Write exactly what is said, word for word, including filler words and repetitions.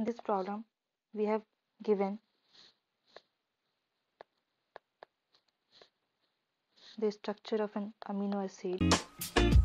In this problem, we have given the structure of an amino acid.